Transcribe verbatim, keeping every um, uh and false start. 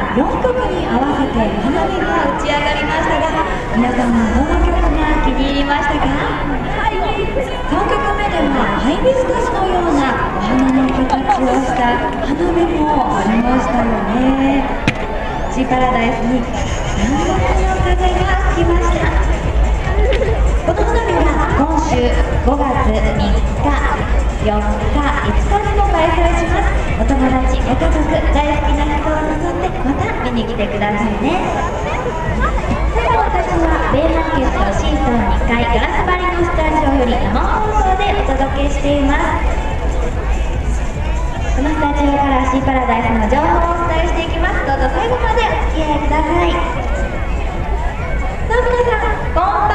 はよんきょくに合わせて花火が打ち上がりましたが、皆さんはどの曲が気に入りましたか？さんきょくめではハイビスカスのようなお花の形をした花火もありましたよね。シーパラダイスに南国の風が吹きました。この花火は今週ごがつみっか、よっか、いつかにも開催します。お友達、ご家族、大好きな人を誘ってまた見に来てくださいね。最後、私はベイマーケット シーさんにかいガラス張りのスタジオより生放送でお届けしています。このスタジオからシーパラダイスの情報をお伝えしていきます。どうぞ最後までお付き合いください。さあ皆さん、こん